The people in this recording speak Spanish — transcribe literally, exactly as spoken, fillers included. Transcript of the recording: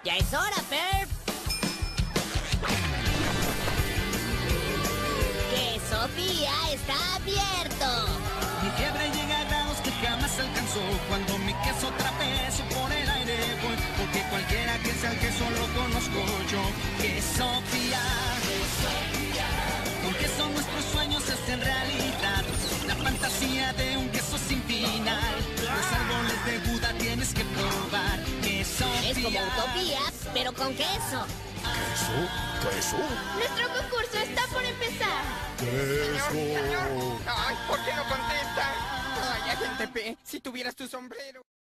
¡Ya es hora, Perp! ¡Que Sofía está abierto! Mi fiebre llega a grados que jamás alcanzó. Cuando mi queso trapezo por el aire voy, porque cualquiera que sea el queso lo conozco yo. Que Sofía, con queso nuestros sueños se hacen realidad. La fantasía de un queso sin final. Los árboles de Buda tienes que probar. Que Sofía Es como Utopía, pero con queso. ¿Queso? ¿Queso? Nuestro concurso está por empezar. ¡Queso! Señor, señor. Ay, ¿por qué no contesta? Ay, agente P, si tuvieras tu sombrero.